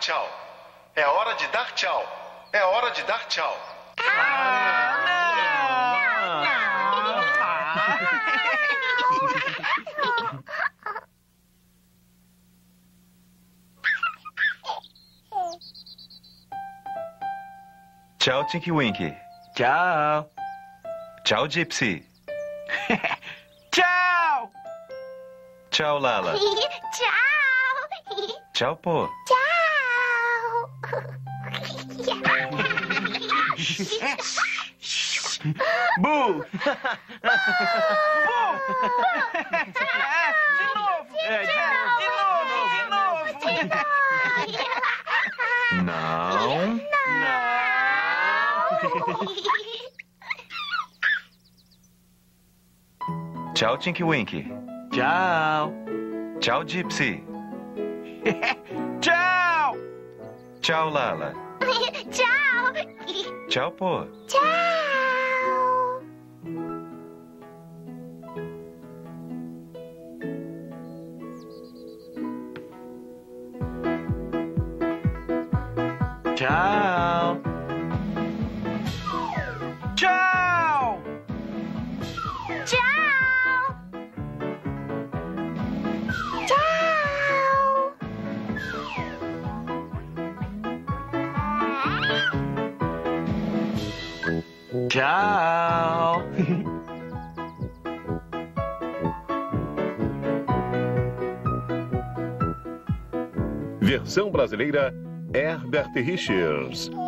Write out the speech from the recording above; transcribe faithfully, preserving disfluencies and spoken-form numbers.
tchau. É hora de dar tchau. É hora de dar tchau. Tchau, Tinky Winky. Tchau. Tchau, Gypsy. Tchau. Tchau, Lala. Tchau. Tchau, Po. Tchau. Bu. De novo. É, de novo. De novo. De novo. Não. Tchau, Tinky Winky. Tchau. Tchau, Gypsy. Tchau. Tchau, Lala. Tchau. Tchau, Po. Tchau. Tchau. Tchau. Tchau. Tchau. Tchau. Versão brasileira, Herbert Richards.